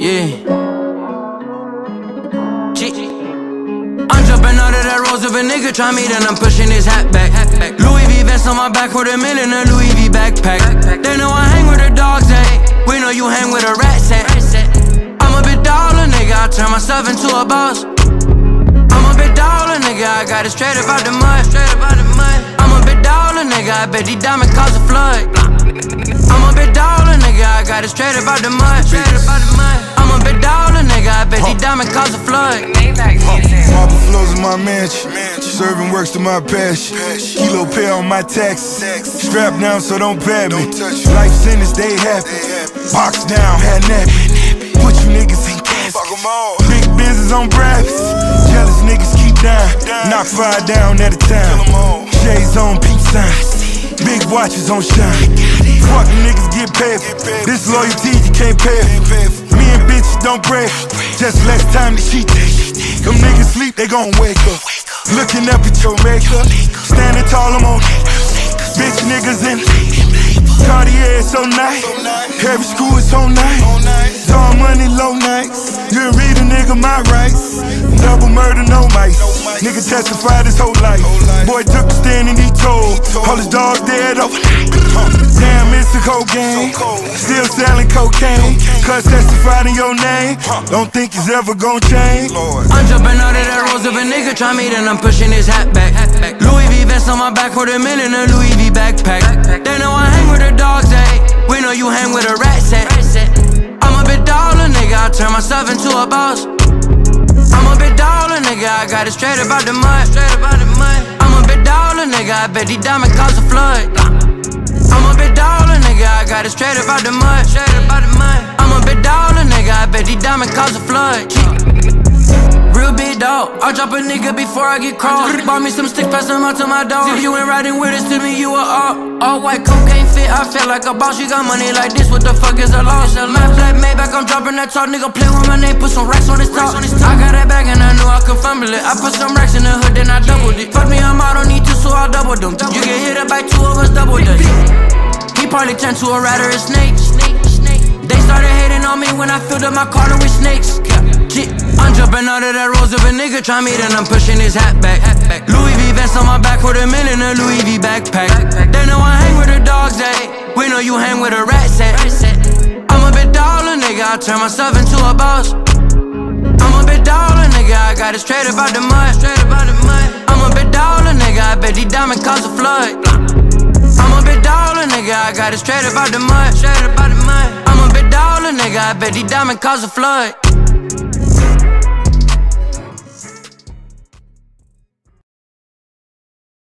Yeah. I'm jumping out of that rose if a nigga try me, then I'm pushing his hat back. Louis V vest on my back with a million in a Louis V backpack. They know I hang with the dogs, eh? We know you hang with a rat set. I'm a big dollar nigga, I turn myself into a boss. I'm a big dollar nigga, I got it straight up out the mud. I'm a big dollar nigga, I bet these diamonds cause a flood. I'm a big dollar nigga, I got it straight up out the mud. I'm a big dollar nigga, I bet these diamonds cause a flood. Marble flows in my mansion, serving works to my passion. Kilo pay on my taxes, strapped down so don't pat me. Life sentence, they happy. Box down, had nappy. Put you niggas in cash. Big business on breakfast. Jealous niggas keep down. Knock 5 down at a time. Shades on, peace signs. Big watches on shine. Fucking niggas get paid for. This loyalty you can't pay for. Me and bitches don't pray. Just less time to cheat. Them niggas sleep, they gon' wake up. Looking up at your makeup. Standing tall, I'm on. Bitch niggas in. Cartier is so nice. Heavy school is so nice. Tall money, low nights. You read a nigga my rights. Double murder, no mice. Nigga testified his whole life. Boy took a stand and he told. All his dogs dead overnight. Damn, it's the cocaine. Still selling cocaine. Cuz testified in your name. Don't think it's ever gon' change. I'm jumping out of that rose if a nigga try me, then I'm pushing his hat back. Louis V vest on my back with a million in a Louis V backpack. They know I hang with the dogs, eh? We know you hang with a rat set. I'm a big dollar nigga, I turn myself into a boss. I'm a big dollar nigga, I got it straight up out the mud. I'm a big dollar nigga, I bet these diamonds cause a flood. I'm a big dollar nigga, I got it straight up out the mud. I'm a big dollar nigga, I bet these diamonds cause a flood. Real big dog, I'll drop a nigga before I get caught. Bought me some sticks, pass them out to my dog. If you ain't riding with us, to me you a all white cocaine fit, I feel like a boss. You got money like this, what the fuck is a loss? Matte black Maybach, I'm dropping that talk. Nigga play with my name, put some racks on his top. I got that bag and I knew I could fumble it. I put some racks in the hood, then I doubled it. Fuck me, I'm out, don't need to, so I doubled them. You get hit up by 2 of us, double dutch. He probably turned to a rat or a snake. They started hating on me when I filled up my car with snakes. I'm jumping out of that rose if a nigga try me, then I'm pushing his hat back. Louis V vest on my back with a million in a Louis V backpack. They know I hang with the dogs, eh? We know you hang with a rat set. I'm a big dollar nigga, I turn myself into a boss. I'm a big dollar nigga, I got it straight up out the mud. I'm a big dollar nigga, I bet these diamonds cause a flood. I'm a big dollar nigga, I got it straight up out the mud. I'm a big dollar nigga, I bet these diamonds cause a flood.